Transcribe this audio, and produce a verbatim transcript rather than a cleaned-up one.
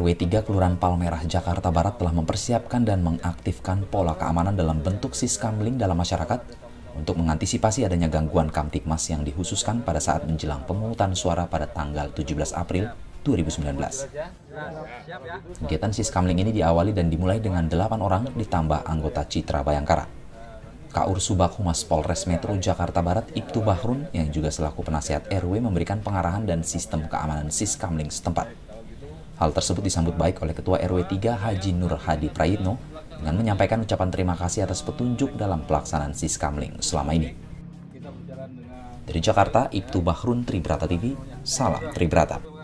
W tiga Kelurahan Palmerah, Jakarta Barat telah mempersiapkan dan mengaktifkan pola keamanan dalam bentuk siskamling dalam masyarakat untuk mengantisipasi adanya gangguan Kamtibmas yang dikhususkan pada saat menjelang pemungutan suara pada tanggal tujuh belas April dua ribu sembilan belas. Kegiatan siskamling ini diawali dan dimulai dengan delapan orang ditambah anggota Citra Bayangkara. Kaur Subak Humas Polres Metro Jakarta Barat Ibtu Bahrun yang juga selaku penasihat R W memberikan pengarahan dan sistem keamanan siskamling setempat. Hal tersebut disambut baik oleh Ketua R W tiga Haji Nur Hadi Prayitno dengan menyampaikan ucapan terima kasih atas petunjuk dalam pelaksanaan siskamling selama ini. Dari Jakarta, Ibtu Bahrun, Tribrata T V, salam Tribrata.